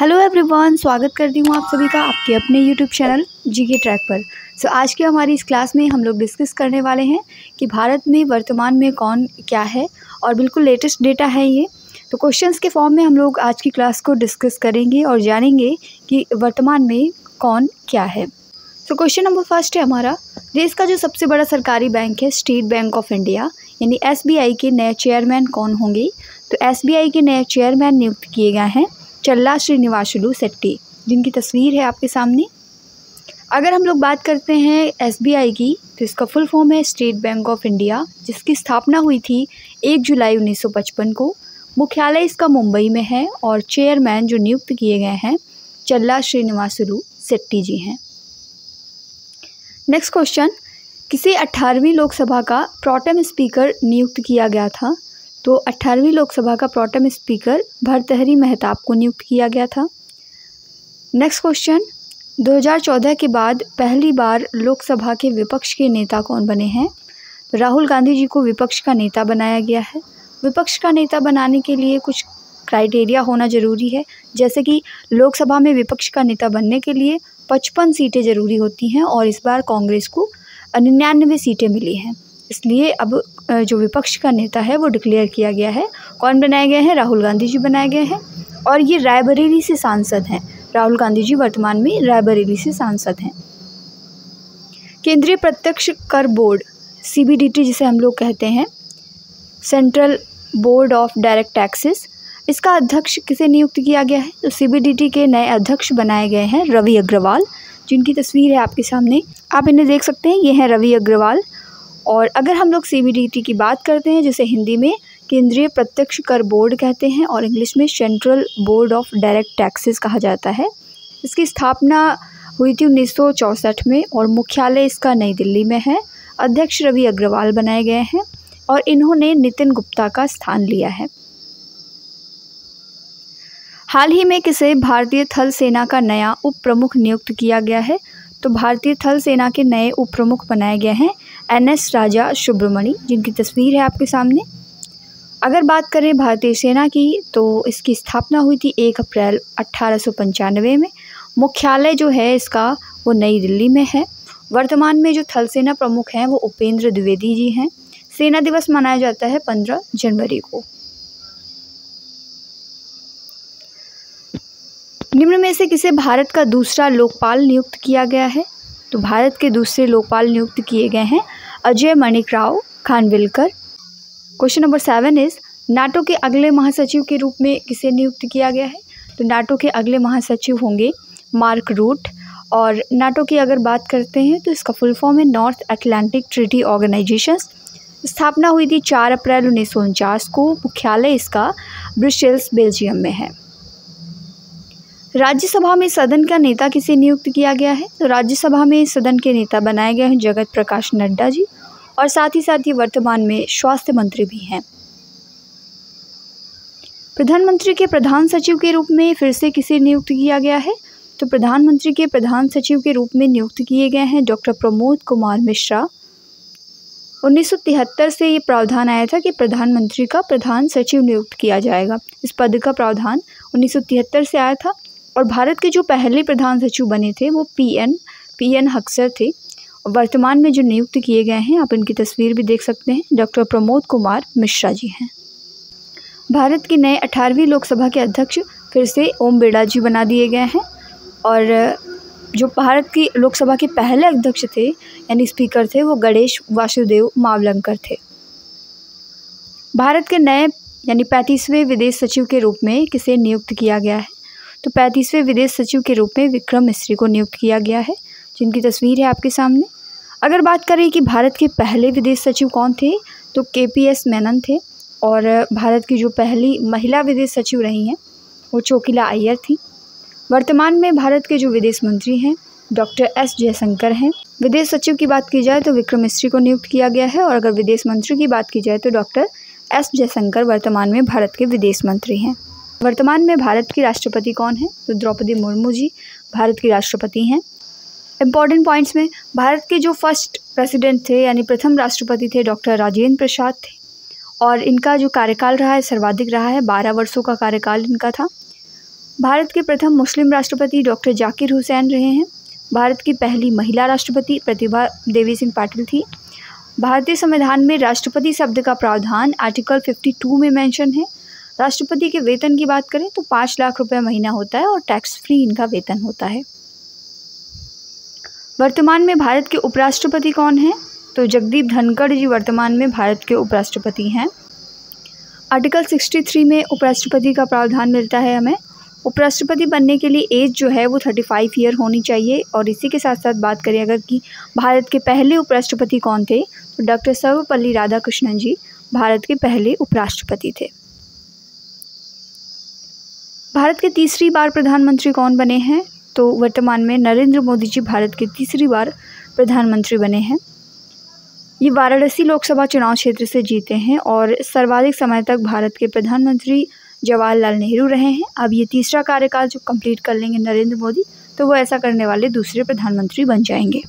Hello everyone, स्वागत करती हूँ आप सभी का आपके अपने यूट्यूब चैनल जीके ट्रैक पर। आज की हमारी इस क्लास में हम लोग डिस्कस करने वाले हैं कि भारत में वर्तमान में कौन क्या है और बिल्कुल लेटेस्ट डेटा है ये। तो क्वेश्चंस के फॉर्म में हम लोग आज की क्लास को डिस्कस करेंगे और जानेंगे कि वर्तमान में कौन क्या है। तो क्वेश्चन नंबर फर्स्ट है हमारा, देश का जो सबसे बड़ा सरकारी बैंक है स्टेट बैंक ऑफ इंडिया यानी SBI के नए चेयरमैन कौन होंगे। तो SBI के नए चेयरमैन नियुक्त किए गए हैं चल्ला श्रीनिवासुलु शेट्टी, जिनकी तस्वीर है आपके सामने। अगर हम लोग बात करते हैं SBI की, तो इसका फुल फॉर्म है स्टेट बैंक ऑफ इंडिया, जिसकी स्थापना हुई थी 1 जुलाई 1955 को। मुख्यालय इसका मुंबई में है और चेयरमैन जो नियुक्त किए गए हैं चल्ला श्रीनिवासुलु शेट्टी जी हैं। नेक्स्ट क्वेश्चन, किसे 18वीं लोकसभा का प्रोटेम स्पीकर नियुक्त किया गया था। तो 18वीं लोकसभा का प्रोटेम स्पीकर भर्तृहरि महताब को नियुक्त किया गया था। नेक्स्ट क्वेश्चन, 2014 के बाद पहली बार लोकसभा के विपक्ष के नेता कौन बने हैं। राहुल गांधी जी को विपक्ष का नेता बनाया गया है। विपक्ष का नेता बनाने के लिए कुछ क्राइटेरिया होना ज़रूरी है, जैसे कि लोकसभा में विपक्ष का नेता बनने के लिए 55 सीटें ज़रूरी होती हैं और इस बार कांग्रेस को 99 सीटें मिली हैं। इसलिए अब जो विपक्ष का नेता है वो डिक्लेयर किया गया है। कौन बनाए गए हैं? राहुल गांधी जी बनाए गए हैं और ये रायबरेली से सांसद हैं। राहुल गांधी जी वर्तमान में रायबरेली से सांसद हैं। केंद्रीय प्रत्यक्ष कर बोर्ड CBDT जिसे हम लोग कहते हैं, central board of direct taxes, इसका अध्यक्ष किसे नियुक्त किया गया है। तो CBDT के नए अध्यक्ष बनाए गए हैं रवि अग्रवाल, जिनकी तस्वीर है आपके सामने। आप इन्हें देख सकते हैं, ये हैं रवि अग्रवाल। और अगर हम लोग CBDT की बात करते हैं, जिसे हिंदी में केंद्रीय प्रत्यक्ष कर बोर्ड कहते हैं और इंग्लिश में central board of direct taxes कहा जाता है, इसकी स्थापना हुई थी 1964 में और मुख्यालय इसका नई दिल्ली में है। अध्यक्ष रवि अग्रवाल बनाए गए हैं और इन्होंने नितिन गुप्ता का स्थान लिया है। हाल ही में किसे भारतीय थल सेना का नया उप प्रमुख नियुक्त किया गया है। तो भारतीय थल सेना के नए उप प्रमुख बनाए गए हैं NS राजा सुब्रमणी, जिनकी तस्वीर है आपके सामने। अगर बात करें भारतीय सेना की, तो इसकी स्थापना हुई थी 1 अप्रैल 1895 में। मुख्यालय जो है इसका वो नई दिल्ली में है। वर्तमान में जो थल सेना प्रमुख हैं वो उपेंद्र द्विवेदी जी हैं। सेना दिवस मनाया जाता है 15 जनवरी को। निम्न में से किसे भारत का दूसरा लोकपाल नियुक्त किया गया है। तो भारत के दूसरे लोकपाल नियुक्त किए गए हैं Ajay Manikrao Khanwilkar. Question number 7 is, NATO के अगले महासचिव के रूप में किसे नियुक्त किया गया है। तो नाटो के अगले महासचिव होंगे मार्क रूट। और नाटो की अगर बात करते हैं तो इसका फुल फॉर्म है नॉर्थ अटलांटिक ट्रीटी ऑर्गेनाइजेशन। स्थापना हुई थी 4 अप्रैल 1949 को। मुख्यालय इसका ब्रुसेल्स बेल्जियम में है। राज्यसभा में सदन का नेता किसे नियुक्त किया गया है। तो राज्यसभा में सदन के नेता बनाए गए हैं जगत प्रकाश नड्डा जी और साथ ही साथ ये वर्तमान में स्वास्थ्य मंत्री भी हैं। प्रधानमंत्री के प्रधान सचिव के रूप में फिर से किसे नियुक्त किया गया है। तो प्रधानमंत्री के प्रधान सचिव के रूप में नियुक्त किए गए हैं डॉक्टर प्रमोद कुमार मिश्रा। 1973 से ये प्रावधान आया था कि प्रधानमंत्री का प्रधान सचिव नियुक्त किया जाएगा। इस पद का प्रावधान 1973 से आया था और भारत के जो पहले प्रधान सचिव बने थे वो PN हक्सर थे। और वर्तमान में जो नियुक्त किए गए हैं, आप इनकी तस्वीर भी देख सकते हैं, डॉक्टर प्रमोद कुमार मिश्रा जी हैं। भारत के नए 18वीं लोकसभा के अध्यक्ष फिर से ओम बिड़ला जी बना दिए गए हैं और जो भारत की लोकसभा के पहले अध्यक्ष थे यानी स्पीकर थे वो गणेश वासुदेव मावलंकर थे। भारत के नए यानी 35वें विदेश सचिव के रूप में किसे नियुक्त किया गया है। तो 35वें विदेश सचिव के रूप में विक्रम मिस्री को नियुक्त किया गया है, जिनकी तस्वीर है आपके सामने। अगर बात करें कि भारत के पहले विदेश सचिव कौन थे, तो KPS मेनन थे और भारत की जो पहली महिला विदेश सचिव रही हैं वो चोकिला अय्यर थी। वर्तमान में भारत के जो विदेश मंत्री हैं डॉक्टर S जयशंकर हैं। विदेश सचिव की बात की जाए तो विक्रम मिस्री को नियुक्त किया गया है और अगर विदेश मंत्री की बात की जाए तो डॉक्टर S जयशंकर वर्तमान में भारत के विदेश मंत्री हैं। वर्तमान में भारत की राष्ट्रपति कौन है। तो द्रौपदी मुर्मू जी भारत की राष्ट्रपति हैं। इम्पॉर्टेंट पॉइंट्स में भारत के जो फर्स्ट प्रेसिडेंट थे यानी प्रथम राष्ट्रपति थे डॉक्टर राजेंद्र प्रसाद थे और इनका जो कार्यकाल रहा है सर्वाधिक रहा है, 12 वर्षों का कार्यकाल इनका था। भारत के प्रथम मुस्लिम राष्ट्रपति डॉक्टर जाकिर हुसैन रहे हैं। भारत की पहली महिला राष्ट्रपति प्रतिभा देवी सिंह पाटिल थी। भारतीय संविधान में राष्ट्रपति शब्द का प्रावधान आर्टिकल 52 में मेंशन है। राष्ट्रपति के वेतन की बात करें तो 5 लाख रुपए महीना होता है और टैक्स फ्री इनका वेतन होता है। वर्तमान में भारत के उपराष्ट्रपति कौन हैं? तो जगदीप धनखड़ जी वर्तमान में भारत के उपराष्ट्रपति हैं। आर्टिकल 63 में उपराष्ट्रपति का प्रावधान मिलता है हमें। उपराष्ट्रपति बनने के लिए एज जो है वो 35 ईयर होनी चाहिए। और इसी के साथ साथ बात करें अगर कि भारत के पहले उपराष्ट्रपति कौन थे, तो डॉक्टर सर्वपल्ली राधाकृष्णन जी भारत के पहले उपराष्ट्रपति थे। भारत के तीसरी बार प्रधानमंत्री कौन बने हैं? तो वर्तमान में नरेंद्र मोदी जी भारत के तीसरी बार प्रधानमंत्री बने हैं। ये वाराणसी लोकसभा चुनाव क्षेत्र से जीते हैं और सर्वाधिक समय तक भारत के प्रधानमंत्री जवाहरलाल नेहरू रहे हैं। अब ये तीसरा कार्यकाल जो कंप्लीट कर लेंगे नरेंद्र मोदी, तो वो ऐसा करने वाले दूसरे प्रधानमंत्री बन जाएंगे।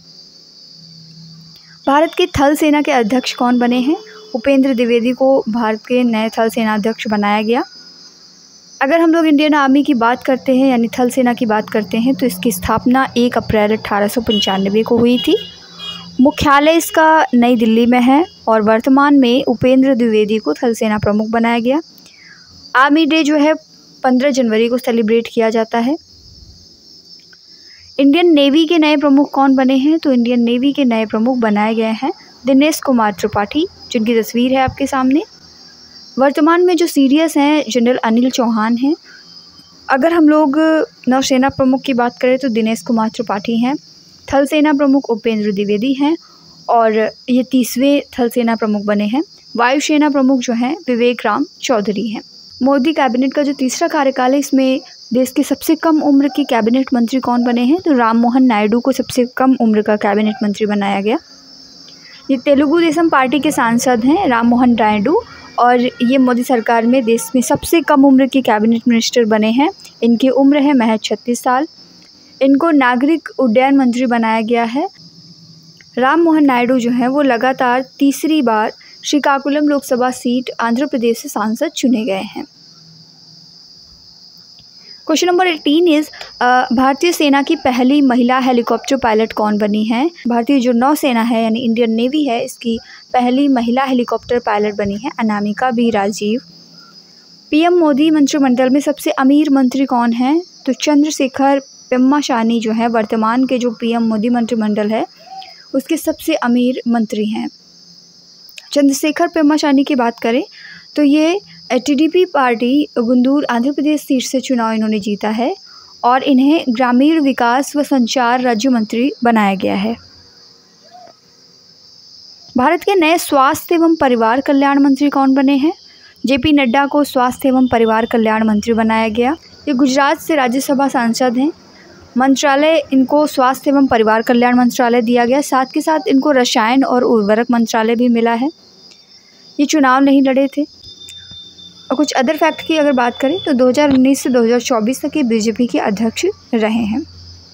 भारत के थल सेना के अध्यक्ष कौन बने हैं? उपेंद्र द्विवेदी को भारत के नए थल सेना अध्यक्ष बनाया गया। अगर हम लोग इंडियन आर्मी की बात करते हैं यानी थल सेना की बात करते हैं, तो इसकी स्थापना 1 अप्रैल 1895 को हुई थी। मुख्यालय इसका नई दिल्ली में है और वर्तमान में उपेंद्र द्विवेदी को थल सेना प्रमुख बनाया गया। आर्मी डे जो है 15 जनवरी को सेलिब्रेट किया जाता है। इंडियन नेवी के नए प्रमुख कौन बने हैं? तो इंडियन नेवी के नए प्रमुख बनाए गए हैं दिनेश कुमार त्रिपाठी, जिनकी तस्वीर है आपके सामने। वर्तमान में जो सीडीएस हैं जनरल अनिल चौहान हैं। अगर हम लोग नौसेना प्रमुख की बात करें तो दिनेश कुमार त्रिपाठी हैं। थल सेना प्रमुख उपेंद्र द्विवेदी हैं और ये 30वें थल सेना प्रमुख बने हैं। वायुसेना प्रमुख जो हैं विवेक राम चौधरी हैं। मोदी कैबिनेट का जो तीसरा कार्यकाल है, इसमें देश के सबसे कम उम्र के कैबिनेट मंत्री कौन बने हैं? तो राम मोहन नायडू को सबसे कम उम्र का कैबिनेट मंत्री बनाया गया। ये तेलुगु देशम पार्टी के सांसद हैं राम मोहन नायडू और ये मोदी सरकार में देश में सबसे कम उम्र के कैबिनेट मिनिस्टर बने हैं। इनकी उम्र है महज 36 साल। इनको नागरिक उड्डयन मंत्री बनाया गया है। राम मोहन नायडू जो हैं वो लगातार तीसरी बार श्रीकाकुलम लोकसभा सीट आंध्र प्रदेश से सांसद चुने गए हैं। क्वेश्चन नंबर 18 इज भारतीय सेना की पहली महिला हेलीकॉप्टर पायलट कौन बनी है? भारतीय जो नौसेना है यानी इंडियन नेवी है, इसकी पहली महिला हेलीकॉप्टर पायलट बनी है अनामिका बी राजीव। पीएम मोदी मंत्रिमंडल में सबसे अमीर मंत्री कौन है? तो चंद्रशेखर पेम्मासानी जो है वर्तमान के जो पीएम मोदी मंत्रिमंडल है उसके सबसे अमीर मंत्री हैं। चंद्रशेखर पेम्मासानी की बात करें तो ये TDP party Guntur Andhra Pradesh seat से चुनाव इन्होंने जीता है और इन्हें ग्रामीण विकास व संचार राज्य मंत्री बनाया गया है। भारत के नए स्वास्थ्य एवं परिवार कल्याण मंत्री कौन बने हैं? जेपी नड्डा को स्वास्थ्य एवं परिवार कल्याण मंत्री बनाया गया। ये गुजरात से राज्यसभा सांसद हैं। मंत्रालय इनको स्वास्थ्य एवं परिवार कल्याण मंत्रालय दिया गया, साथ के साथ इनको रसायन और उर्वरक मंत्रालय भी मिला है। ये चुनाव नहीं लड़े थे। और कुछ अदर फैक्ट की अगर बात करें तो 2019 से 2024 तक ये बीजेपी के अध्यक्ष रहे हैं।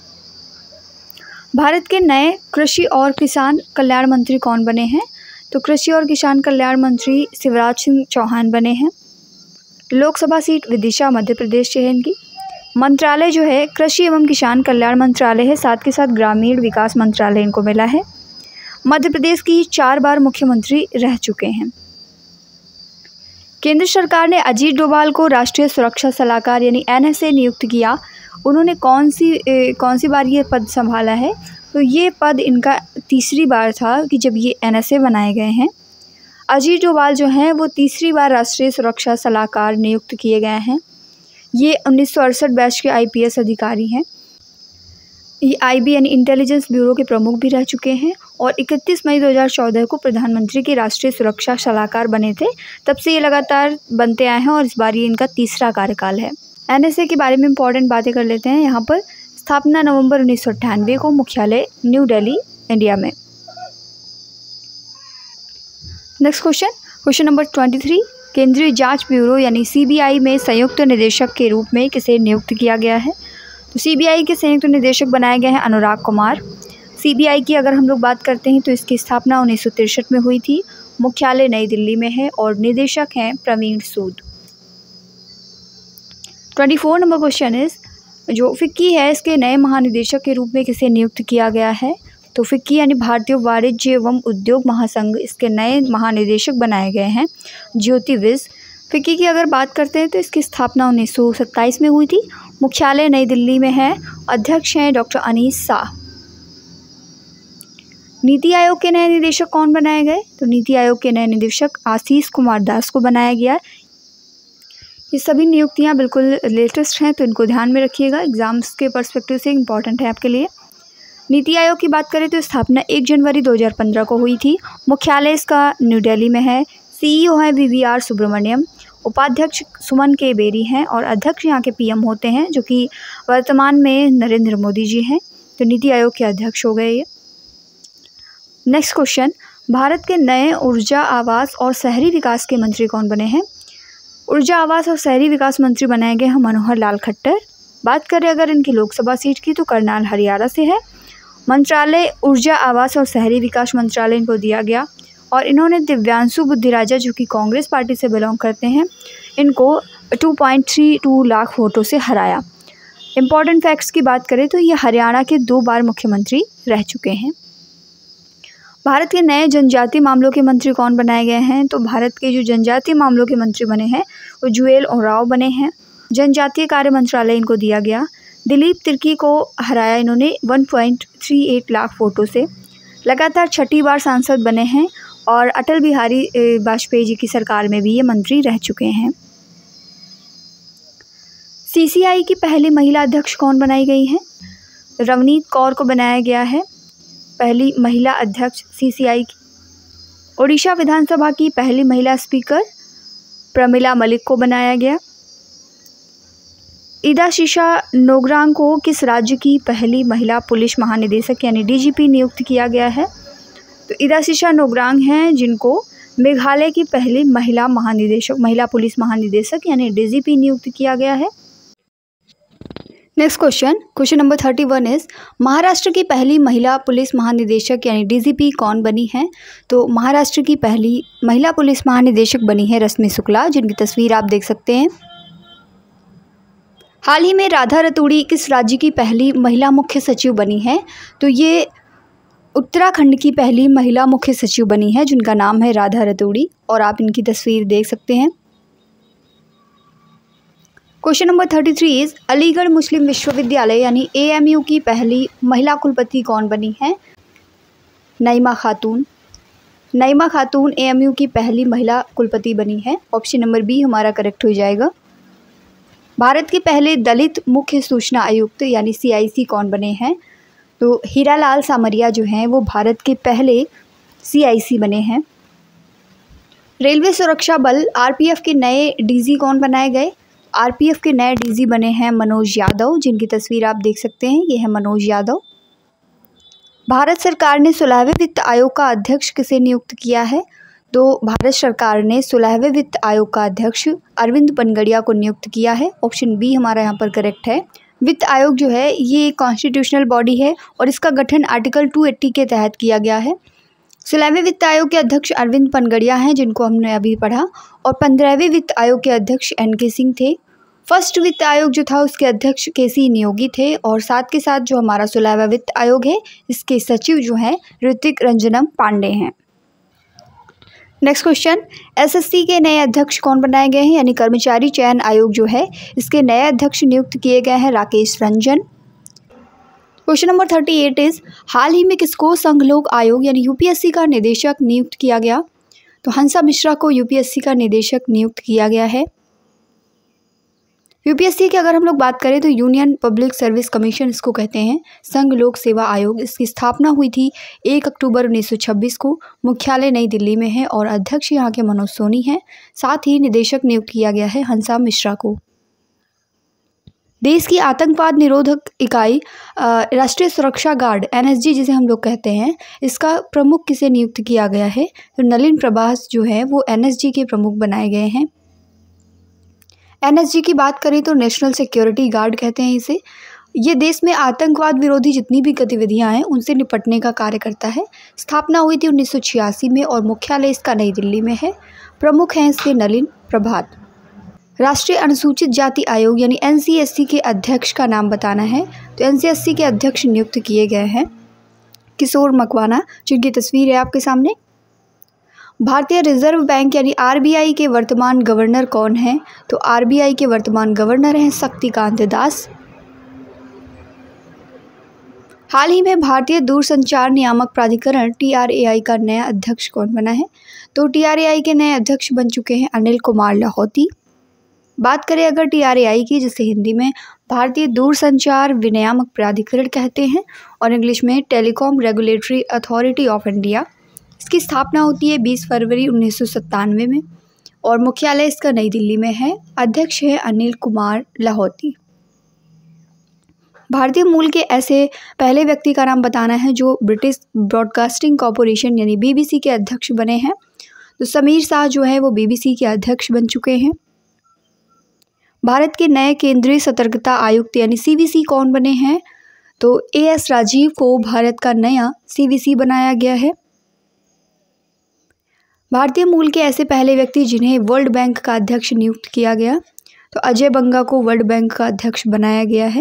भारत के नए कृषि और किसान कल्याण मंत्री कौन बने हैं? तो कृषि और किसान कल्याण मंत्री शिवराज सिंह चौहान बने हैं। लोकसभा सीट विदिशा मध्य प्रदेश से है इनकी। मंत्रालय जो है कृषि एवं किसान कल्याण मंत्रालय है, साथ के साथ ग्रामीण विकास मंत्रालय इनको मिला है। मध्य प्रदेश की 4 बार मुख्यमंत्री रह चुके हैं। केंद्र सरकार ने अजीत डोभाल को राष्ट्रीय सुरक्षा सलाहकार यानी एनएसए नियुक्त किया। उन्होंने कौन सी बार ये पद संभाला है? तो ये पद इनका तीसरी बार था कि जब ये एनएसए बनाए गए हैं। अजीत डोभाल जो हैं वो तीसरी बार राष्ट्रीय सुरक्षा सलाहकार नियुक्त किए गए हैं। ये 1968 बैच के आईपीएस अधिकारी हैं। ये आईबी यानी इंटेलिजेंस ब्यूरो के प्रमुख भी रह चुके हैं और 31 मई 2014 को प्रधानमंत्री के राष्ट्रीय सुरक्षा सलाहकार बने थे। तब से ये लगातार बनते आए हैं और इस बार ये इनका तीसरा कार्यकाल है। एनएसए के बारे में इंपॉर्टेंट बातें कर लेते हैं। यहाँ पर स्थापना नवंबर 1998 को, मुख्यालय न्यू दिल्ली इंडिया में। नेक्स्ट क्वेश्चन नंबर 23, केंद्रीय जांच ब्यूरो यानी सीबीआई में संयुक्त निदेशक के रूप में किसे नियुक्त किया गया है? तो सीबीआई के संयुक्त निदेशक बनाए गए हैं अनुराग कुमार। सीबीआई की अगर हम लोग बात करते हैं तो इसकी स्थापना 1963 में हुई थी। मुख्यालय नई दिल्ली में है और निदेशक हैं Praveen Sood. 24 number question is, जो फिक्की है इसके नए महानिदेशक के रूप में किसे नियुक्त किया गया है? तो फिक्की यानी भारतीय वाणिज्य एवं उद्योग महासंघ, इसके नए महानिदेशक बनाए गए हैं ज्योति विज। फिक्की की अगर बात करते हैं तो इसकी स्थापना 1927 में हुई थी। मुख्यालय नई दिल्ली में है। अध्यक्ष हैं डॉक्टर अनीस शाह। नीति आयोग के नए निदेशक कौन बनाए गए? तो नीति आयोग के नए निदेशक आशीष कुमार दास को बनाया गया। ये सभी नियुक्तियां बिल्कुल लेटेस्ट हैं, तो इनको ध्यान में रखिएगा, एग्जाम्स के पर्सपेक्टिव से इम्पॉर्टेंट है आपके लिए। नीति आयोग की बात करें तो स्थापना 1 जनवरी 2015 को हुई थी। मुख्यालय इसका न्यू दिल्ली में है। सीईओ है VVR सुब्रमण्यम। उपाध्यक्ष सुमन के बेरी हैं और अध्यक्ष यहाँ के PM होते हैं, जो कि वर्तमान में नरेंद्र मोदी जी हैं। तो नीति आयोग के अध्यक्ष हो गए ये। नेक्स्ट क्वेश्चन, भारत के नए ऊर्जा, आवास और शहरी विकास के मंत्री कौन बने हैं? ऊर्जा, आवास और शहरी विकास मंत्री बनाए गए हैं मनोहर लाल खट्टर। बात करें अगर इनकी लोकसभा सीट की तो करनाल हरियाणा से है। मंत्रालय ऊर्जा, आवास और शहरी विकास मंत्रालय इनको दिया गया और इन्होंने दिव्यांशु बुद्धिराजा, जो कि कांग्रेस पार्टी से बिलोंग करते हैं, इनको 2.32 लाख वोटों से हराया। इंपॉर्टेंट फैक्ट्स की बात करें तो ये हरियाणा के 2 बार मुख्यमंत्री रह चुके हैं। भारत के नए जनजातीय मामलों के मंत्री कौन बनाए गए हैं? तो भारत के जो जनजातीय मामलों के मंत्री बने हैं वो जुएल ओरांव बने हैं। जनजातीय कार्य मंत्रालय इनको दिया गया। दिलीप तिर्की को हराया इन्होंने 1.38 लाख वोटों से। लगातार 6ठी बार सांसद बने हैं और अटल बिहारी वाजपेयी जी की सरकार में भी ये मंत्री रह चुके हैं। CCI की पहली महिला अध्यक्ष कौन बनाई गई हैं? रवनीत कौर को बनाया गया है पहली महिला अध्यक्ष CCI की। ओडिशा विधानसभा की पहली महिला स्पीकर प्रमिला मलिक को बनाया गया। इदाशीशा नोगरांग को किस राज्य की पहली महिला पुलिस महानिदेशक यानी DGP नियुक्त किया गया है? तो इदाशीशा नोगरांग हैं जिनको मेघालय की पहली महिला महानिदेशक, महिला पुलिस महानिदेशक यानी DGP नियुक्त किया गया है। Next question number 31 is, Maharashtra की पहली महिला पुलिस महानिदेशक यानी DGP कौन बनी है? तो महाराष्ट्र की पहली महिला पुलिस महानिदेशक बनी है रश्मि शुक्ला, जिनकी तस्वीर आप देख सकते हैं। हाल ही में राधा रतूड़ी किस राज्य की पहली महिला मुख्य सचिव बनी है? तो ये उत्तराखंड की पहली महिला मुख्य सचिव बनी है, जिनका नाम है राधा रतूड़ी, और आप इनकी तस्वीर देख सकते हैं। क्वेश्चन नंबर 33 इज, अलीगढ़ मुस्लिम विश्वविद्यालय यानी AMU की पहली महिला कुलपति कौन बनी है? नईमा खातून। नईमा खातून AMU की पहली महिला कुलपति बनी है। ऑप्शन नंबर B हमारा करेक्ट हो जाएगा। भारत के पहले दलित मुख्य सूचना आयुक्त यानी CIC कौन बने हैं? तो हीरालाल सामरिया जो हैं वो भारत के पहले CIC बने हैं। रेलवे सुरक्षा बल RPF के नए DG कौन बनाए गए? RPF के नए DG बने हैं मनोज यादव, जिनकी तस्वीर आप देख सकते हैं, ये है मनोज यादव। भारत सरकार ने 16वें वित्त आयोग का अध्यक्ष किसे नियुक्त किया है? तो भारत सरकार ने 16वें वित्त आयोग का अध्यक्ष अरविंद पनगड़िया को नियुक्त किया है। ऑप्शन B हमारा यहाँ पर करेक्ट है। वित्त आयोग जो है ये कॉन्स्टिट्यूशनल बॉडी है और इसका गठन आर्टिकल 280 के तहत किया गया है। 16वें वित्त आयोग के अध्यक्ष अरविंद पनगड़िया हैं, जिनको हमने अभी पढ़ा, और 15वें वित्त आयोग के अध्यक्ष NK सिंह थे। फर्स्ट वित्त आयोग जो था उसके अध्यक्ष KC नियोगी थे, और साथ के साथ जो हमारा 16वां वित्त आयोग है इसके सचिव जो हैं ऋतिक रंजनम पांडे हैं। नेक्स्ट क्वेश्चन, SSC के नए अध्यक्ष कौन बनाए गए हैं? यानी कर्मचारी चयन आयोग जो है इसके नए अध्यक्ष नियुक्त किए गए हैं Rakesh Ranjan. Question number 38 is, हाल ही में किसको संघ लोक आयोग यानी UPSC का निदेशक नियुक्त किया गया? तो हंसा मिश्रा को UPSC का निदेशक नियुक्त किया गया है। UPSC की अगर हम लोग बात करें तो यूनियन पब्लिक सर्विस कमीशन इसको कहते हैं, संघ लोक सेवा आयोग। इसकी स्थापना हुई थी 1 अक्टूबर 1926 को। मुख्यालय नई दिल्ली में है और अध्यक्ष यहाँ के मनोज सोनी हैं। साथ ही निदेशक नियुक्त किया गया है हंसा मिश्रा को। देश की आतंकवाद निरोधक इकाई राष्ट्रीय सुरक्षा गार्ड NSG जिसे हम लोग कहते हैं, इसका प्रमुख किसे नियुक्त किया गया है? तो नलिन प्रभास जो है वो NSG के प्रमुख बनाए गए हैं। NSG की बात करें तो नेशनल सिक्योरिटी गार्ड कहते हैं इसे। ये देश में आतंकवाद विरोधी जितनी भी गतिविधियां हैं उनसे निपटने का कार्य करता है। स्थापना हुई थी 1986 में और मुख्यालय इसका नई दिल्ली में है। प्रमुख हैं इसके नलिन प्रभात। राष्ट्रीय अनुसूचित जाति आयोग यानी NCSC के अध्यक्ष का नाम बताना है। तो NCSC के अध्यक्ष नियुक्त किए गए हैं किशोर मकवाना, जिनकी तस्वीर है आपके सामने। भारतीय रिजर्व बैंक यानी RBI के वर्तमान गवर्नर कौन हैं? तो RBI के वर्तमान गवर्नर हैं शक्तिकांत दास। हाल ही में भारतीय दूरसंचार नियामक प्राधिकरण TRAI का नया अध्यक्ष कौन बना है? तो TRAI के नए अध्यक्ष बन चुके हैं अनिल कुमार लाहौती। बात करें अगर TRAI की, जिसे हिंदी में भारतीय दूरसंचार विनियामक प्राधिकरण कहते हैं और इंग्लिश में telecom regulatory authority of India, इसकी स्थापना होती है 20 फरवरी 1997 में और मुख्यालय इसका नई दिल्ली में है। अध्यक्ष है अनिल कुमार लाहौती। भारतीय मूल के ऐसे पहले व्यक्ति का नाम बताना है जो ब्रिटिश ब्रॉडकास्टिंग कॉरपोरेशन यानी BBC के अध्यक्ष बने हैं। तो समीर शाह जो है वो BBC के अध्यक्ष बन चुके हैं। भारत के नए केंद्रीय सतर्कता आयुक्त यानी CVC कौन बने हैं? तो AS राजीव को भारत का नया CVC बनाया गया है। भारतीय मूल के ऐसे पहले व्यक्ति जिन्हें वर्ल्ड बैंक का अध्यक्ष नियुक्त किया गया, तो अजय बंगा को वर्ल्ड बैंक का अध्यक्ष बनाया गया है।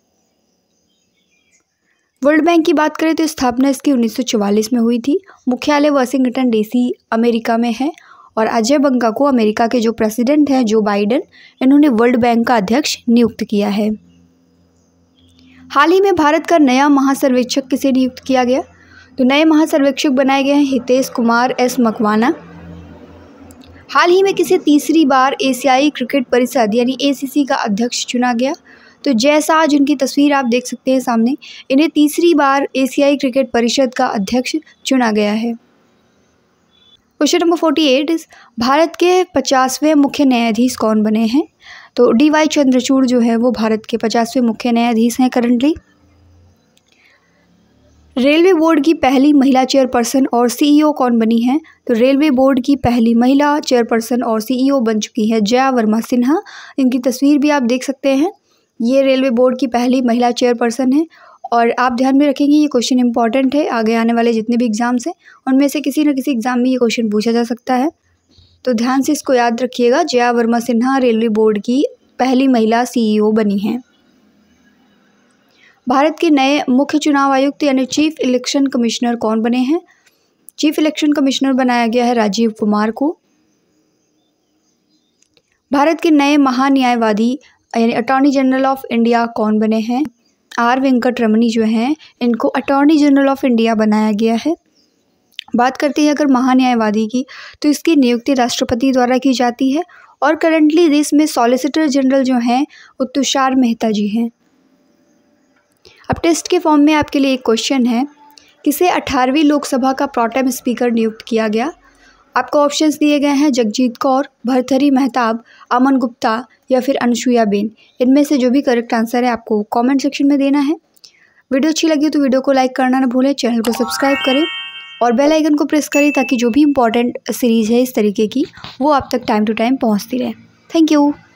वर्ल्ड बैंक की बात करें तो स्थापना इसकी 1944 में हुई थी। मुख्यालय वाशिंगटन DC अमेरिका में है और अजय बंगा को अमेरिका के जो प्रेसिडेंट हैं जो बाइडेन, इन्होंने वर्ल्ड बैंक का अध्यक्ष नियुक्त किया है। हाल ही में भारत का नया महासर्वेक्षक किसे नियुक्त किया गया? तो नए महासर्वेक्षक बनाए गए हैं हितेश कुमार S मकवाना। हाल ही में किसे तीसरी बार एशियाई क्रिकेट परिषद यानी ACC का अध्यक्ष चुना गया? तो जय शाह, जिनकी तस्वीर आप देख सकते हैं सामने, इन्हें तीसरी बार एशियाई क्रिकेट परिषद का अध्यक्ष चुना गया है। क्वेश्चन नंबर 48 इस भारत के 50वें मुख्य न्यायाधीश कौन बने हैं? तो DY चंद्रचूड़ जो है वो भारत के 50वें मुख्य न्यायाधीश हैं करंटली। रेलवे बोर्ड की पहली महिला चेयरपर्सन और CEO कौन बनी है? तो रेलवे बोर्ड की पहली महिला चेयरपर्सन और CEO बन चुकी है जया वर्मा सिन्हा। इनकी तस्वीर भी आप देख सकते हैं। ये रेलवे बोर्ड की पहली महिला चेयरपर्सन है और आप ध्यान में रखेंगे ये क्वेश्चन इंपॉर्टेंट है। आगे आने वाले जितने भी एग्जाम्स हैं उनमें से किसी न किसी एग्जाम में ये क्वेश्चन पूछा जा सकता है, तो ध्यान से इसको याद रखिएगा। जया वर्मा सिन्हा रेलवे बोर्ड की पहली महिला CEO बनी हैं। भारत के नए मुख्य चुनाव आयुक्त यानी चीफ इलेक्शन कमिश्नर कौन बने हैं? चीफ इलेक्शन कमिश्नर बनाया गया है राजीव कुमार को। भारत के नए महान्यायवादी यानी अटॉर्नी जनरल ऑफ इंडिया कौन बने हैं? R वेंकट रमनी जो हैं, इनको अटॉर्नी जनरल ऑफ इंडिया बनाया गया है। बात करते हैं अगर महान्यायवादी की, तो इसकी नियुक्ति राष्ट्रपति द्वारा की जाती है और करंटली देश में सॉलिसिटर जनरल जो हैं वो तुषार मेहता जी हैं। अब टेस्ट के फॉर्म में आपके लिए एक क्वेश्चन है, किसे 18वीं लोकसभा का प्रोटेम स्पीकर नियुक्त किया गया? आपको ऑप्शंस दिए गए हैं जगजीत कौर, भर्तृहरि महताब, अमन गुप्ता या फिर अनुसुईया बेन। इनमें से जो भी करेक्ट आंसर है आपको कमेंट सेक्शन में देना है। वीडियो अच्छी लगी तो वीडियो को लाइक करना ना भूलें, चैनल को सब्सक्राइब करें और बेल आइकन को प्रेस करें ताकि जो भी इंपॉर्टेंट सीरीज़ है इस तरीके की वो आप तक टाइम टू टाइम पहुंचती रहे। Thank you.